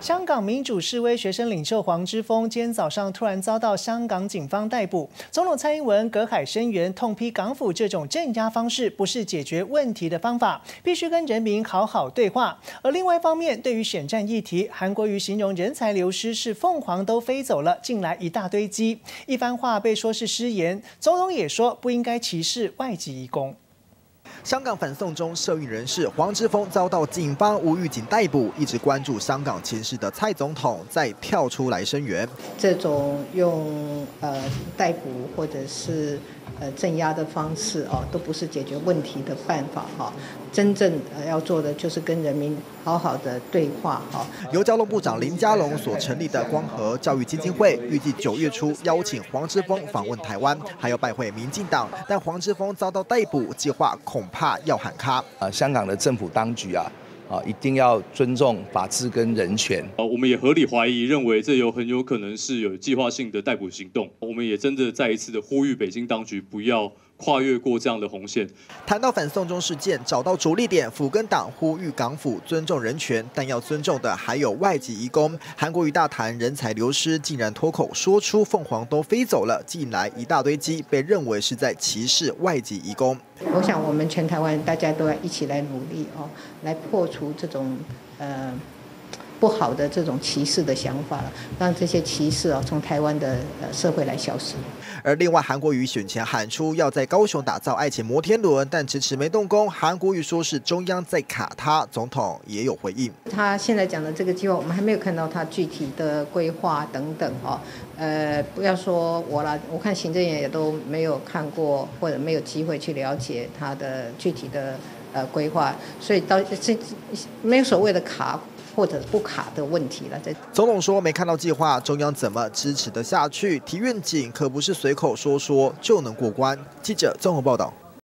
香港民主示威学生领袖黄之锋今天早上突然遭到香港警方逮捕，总统蔡英文隔海声援，痛批港府这种镇压方式不是解决问题的方法，必须跟人民好好对话。而另外一方面，对于选战议题，韩国瑜形容人才流失是凤凰都飞走了，进来一大堆鸡，一番话被说是失言。总统也说不应该歧视外籍移工。 香港反送中社运人士黄之锋遭到警方无预警逮捕，一直关注香港情势的蔡总统再跳出来声援。 这种用逮捕或者是镇压的方式都不是解决问题的办法真正要做的就是跟人民好好的对话由交通部长林佳龙所成立的光和教育基金会，预计9月初邀请黄之锋访问台湾，还要拜会民进党。但黄之锋遭到逮捕，计划恐怕要喊卡。 香港的政府当局一定要尊重法治跟人权。 我们也合理怀疑，认为这很有可能是有计划性的逮捕行动。我们也真的再一次的呼吁北京当局不要跨越过这样的红线。 谈到反送中事件，找到着力点，府跟党呼吁港府尊重人权，但要尊重的还有外籍移工。韩国瑜大谈人才流失，竟然脱口说出凤凰都飞走了，进来一大堆鸡，被认为是在歧视外籍移工。 我想我们全台湾大家都要一起来努力来破除这种不好的这种歧视的想法，让这些歧视从台湾的社会来消失。 而另外，韩国瑜选前喊出要在高雄打造爱情摩天轮，但迟迟没动工。韩国瑜说是中央在卡他，总统也有回应。 他现在讲的这个计划，我们还没有看到他具体的规划等等不要说我了，我看行政院也都没有看过，或者没有机会去了解他的具体的规划，所以到这没有所谓的卡或者不卡的问题了。 总统说没看到计划，中央怎么支持得下去？提愿景可不是随口说说就能过关。记者综合报道。